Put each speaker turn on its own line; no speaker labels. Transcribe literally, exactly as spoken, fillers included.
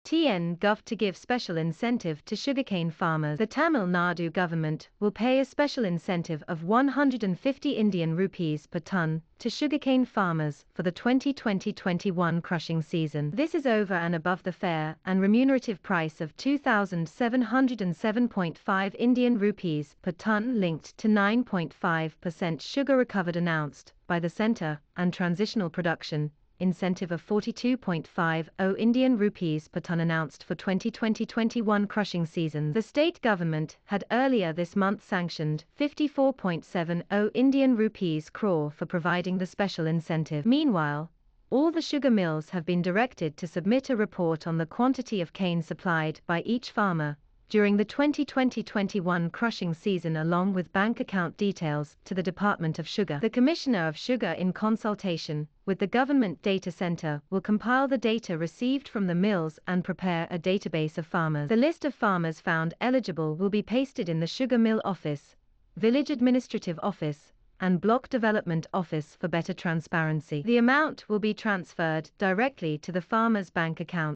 T N Govt to give special incentive to sugarcane farmers. The Tamil Nadu government will pay a special incentive of one hundred fifty Indian rupees per tonne to sugarcane farmers for the twenty twenty to twenty-one crushing season. This is over and above the fair and remunerative price of two thousand seven hundred seven point five Indian rupees per tonne linked to nine point five percent sugar recovered announced by the centre and transitional production incentive of forty-two point five zero Indian rupees per tonne announced for twenty twenty to twenty-one crushing season. The state government had earlier this month sanctioned fifty-four point seven zero Indian rupees crore for providing the special incentive. Meanwhile, all the sugar mills have been directed to submit a report on the quantity of cane supplied by each farmer during the twenty twenty to twenty-one crushing season along with bank account details to the Department of Sugar. The Commissioner of Sugar, in consultation with the Government Data Centre, will compile the data received from the mills and prepare a database of farmers. The list of farmers found eligible will be pasted in the Sugar Mill Office, Village Administrative Office, and Block Development Office for better transparency. The amount will be transferred directly to the farmer's bank account.